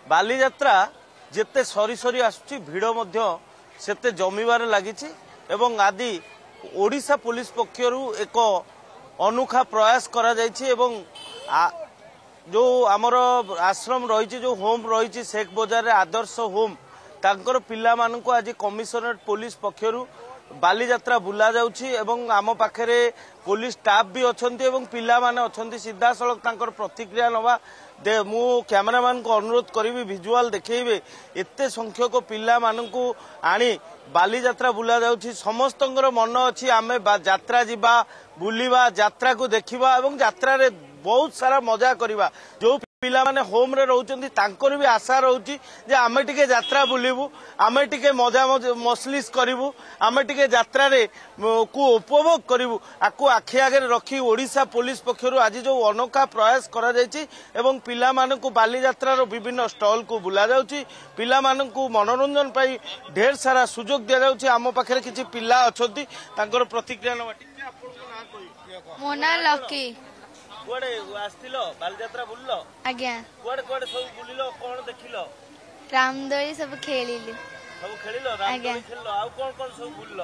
बालीजात्रा जिते सरी सरी आसुची भिड़ सेते जमीबार लगी एवं आदि ओडिशा पुलिस पक्षरु एक अनोखा प्रयास करा जायछि एवं जो आमर आश्रम रही जो होम रही शेख बजार आदर्श होम तांकर पिला मानकु आज कमिशनरेट पुलिस पक्षरु बालीजात्रा बुला जाउछि एवं आम पाखरे पुलिस स्टाफ भी अछंती एवं पिला माने अछंती सीधा सड़क तांकर प्रतिक्रिया नवा मु कैमरामैन को अनुरोध करी विजुआल देखैबे एते संख्यक पिला मानकु आनी बालीजात्रा बुला जाउछि समस्तंकर मन अछि आमे यात्रा जिबा बुलिबा यात्रा को देखिबा एवं यात्रा रे बहुत सारा मजा करिबा जो पिला माने होम रे रहउचंती तांकर भी आशा रहउची जे आमे टिके यात्रा बुलिबु आमे टिके मजा मसलिस करिबु आमे टिके यात्रा रे को उपभोग करिबु आकु आखि आगे रखी ओडिशा पुलिस पक्षरु आज जो अनोखा प्रयास करा जायछि एवं पिला मानकु बाली यात्रा रो विभिन्न स्टॉल को बुला जाउछि पिला मानकु मनोरंजन पाई ढेर सारा सुजोग दिया जाउछि आम पाखरे किछि पिला अछंती तांकर प्रतिक्रिया नवा टिके आपन ना कोइ मोना लकी कोडे आस्तिलो बालीजात्रा बुललो आज्ञा कोडे कोडे सब बुलिलो कोन देखिलो रामदोली सब खेलिलु रामदोली खेललो आ कोन सब बुललो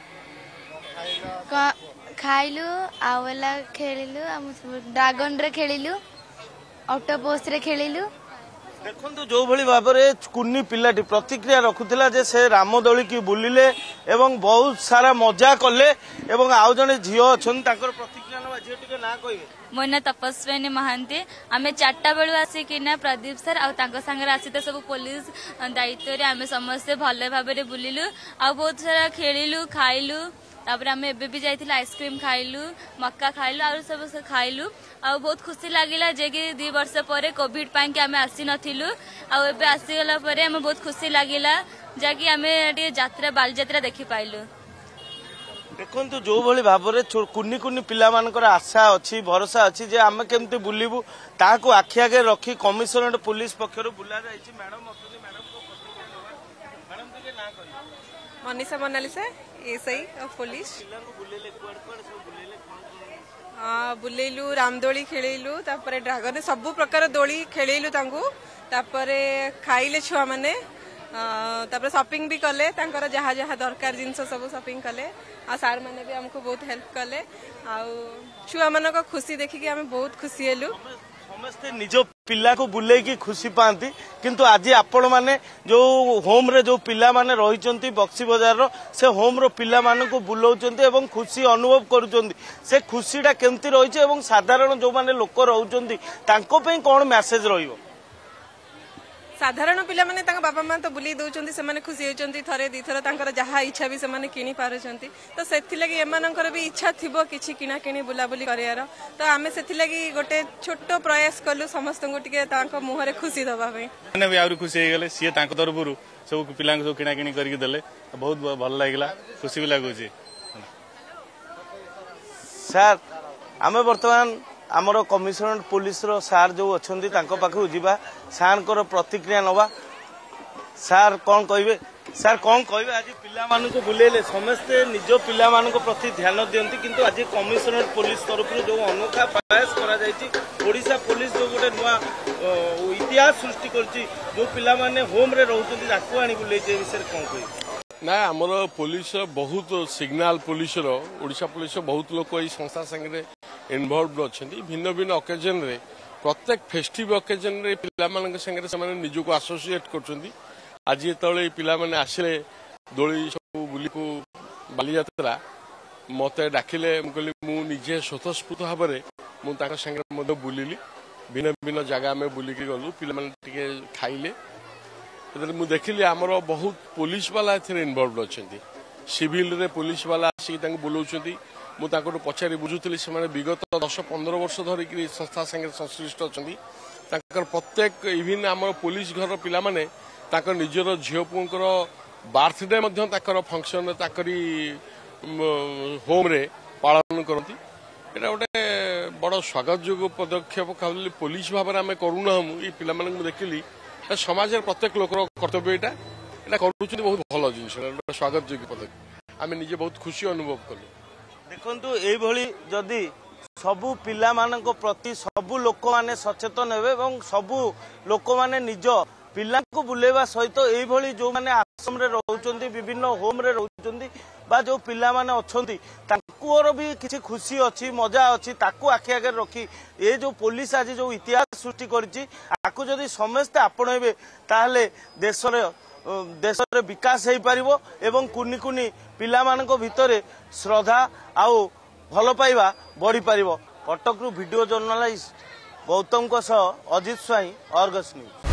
खाइलु आवेला खेलिलु हम ड्रैगन रे खेलिलु ऑक्टोपस रे खेलिलु देखंतु जो भली भाबरे कुन्नी पिलाटी प्रतिक्रिया रखुथिला जे से रामदोली की बुलिले एवं बहुत सारा मजा कले एवं आउ जने झियो अछन ताकर प्रतिक्रिया नवा झियो टिके ना कहिबे मो ना तपस्विनी महांती आमे 4टा बेलु आसी किना प्रदीप सर आ तांको संगे आसीते सब पुलिस दायित्व रे आमे समस्त भले भाबरे बुलिलु आ बहुत सारा खेलिलु खाइलु तापर आमे एबे भी जाइथिला आइसक्रीम खाइलु मक्का खाइलु आ सब खाइलु आ बहुत खुशी लागिला जे कि 2 वर्ष परे कोविड पाई के आमे आसी नथिलु आ एबे आसी गला परे आमे बहुत खुशी लागिला जे कि आमे यात्रा बालीजात्रा देखि पाइलु देखंतु जो भली भाबरे कुन्नी कुन्नी पिला मानकर आशा अछि भरोसा अछि जे आमे केमते बुलिबु ताको आखि आगे रखी कमिशनरेट पुलिस पक्षरु बुला जायछि मैडम अछनी मैडम को प्रतिक्रिया नवा मैडम के ना कहि Manisha Monalisa SI of police पिला को बुलेले कोड सब बुलेले कोन बुलेलु रामदोली खेलेलु तापरे ड्रैगन सब प्रकार दोली खेलेलु तांगु तापरे खाइले छुआ माने तापर शॉपिंग भी कले तांकर जहा जहा दरकार जिंस सब शॉपिंग कले आ सार माने भी हमको बहुत हेल्प कले आ छुआ माने को खुशी देखि कि हम बहुत खुशी हेलु समस्ते निजो पिला को बुले की खुशी पाती किंतु आज आपण माने जो होम रे जो पिला माने रहिचंती बक्सी बाजार रो से होम रो पिला माने को बुलाउचंती एवं खुशी अनुभव करूचंती से खुशीटा केमती रहिছে एवं साधारण जो माने लोक रहउचंती तांको पे कोन मेसेज रहिबो साधारण पिला माने तांका बापा मां तो बुली दउचंती से माने खुशी होचंती थरे दी थरा तांकर जहा इच्छा भी से माने किनी पारुचंती तो सेथि लागि एमानकर भी इच्छा थिबो किछि किना किनी बुला बुली करियार तो आमे सेथि लागि गोटे छोटो प्रयास कलु समस्त को टिके तांका मुहरे खुशी दबा पे माने भी आउर खुशी हे गेले सिए तांको तरफरु सब पिलांक सब किना किनी करके देले बहुत भल लागला खुशी भी लागुची सर आमे वर्तमान आमर कमिशनरेट पुलिस रो सार जो अछंती तांको पाखु जिबा सार को प्रतिक्रिया नवा सार कौन कहबे सर कौन कहबे आज पिला मानु को बुलेले समस्ते निजो पिला मानु को प्रति ध्यान दियंती किंतु आज कमिशनरेट पुलिस तरफ जो अनोखा प्रयास करा जायछि ओडिशा पुलिस जो गोटे नुआ इतिहास सृष्टि करछि जो पिला माने होम रे रहउछंती ताकू आनी बुले जे विषय कौन कहबे ना हमर पुलिस बहुत सिग्नल पुलिस रो ओडिशा पुलिस बहुत लोक ई संस्था संगे इन्वॉल्व अछंती भिन्न भिन्न ओकेजन रे प्रत्येक फेस्टिव ओकेजन रे पिला मानक संगे से माने निजो को एसोसिएट करछंती आज तळे पिला माने आसिले दोली सब बुली को बालीजात्रा मते डाकिले कहली मु निजे स्वतःस्फूर्त भाबरे मु ताका संगे मदे बुलिली भिन्न भिन्न जगह में बुली के गलु पिला माने टिके खाइले मु देखिली आमर बहुत पुलिस वाला एथरे इन्वॉल्व अछंती सिविल रे पुलिस वाला आसी तांको बुलाउछंती मु तांको पचारि बुझुतली से माने विगत 10-15 वर्ष धरि संस्था संगे संश्लिष्ट अछंती तांकर प्रत्येक इवन आमर पुलिस घर पिला माने तांकर निजर झियो पुंकर बर्थडे मध्य तांकर फंक्शन ताकरी होम रे पालन करती एटा गोटे बड़ स्वागत योग्य पदक्षेप खाली पुलिस भाव में आम करूना ये पिला मानक देखिली समाज प्रत्येक लोकर कर्तव्य यहाँ कर बहुत भल जिन स्वागत योग्य पदक्षेप आम निजे बहुत खुशी अनुभव कलु देखंतु एई भली जदि सबु पिला मानक प्रति सबु लोक माने सचेतन हेबे एवं सबु लोक माने निज पिलांको बुलेवा सहित एभली जो माने आश्रम रे रहउचंती विभिन्न होम रे रहउचंती बा जो पिला माने अछंती तांकुर भी किछि खुशी अछि मजा अछि ताकू आखि आगे रखी ए जो पुलिस आज जो इतिहास सृष्टि करछि आकु जदि समस्त आपणेबे ताहले देशरे विकास हेई परिबो एवं कुनी कुनी पिला मानको भितरे श्रद्धा आउ भल पाइबा बढ़ी पारिबो। कटक रु वीडियो जर्नलिस्ट गौतम को सह अजित स्वाई, अर्गस न्यूज।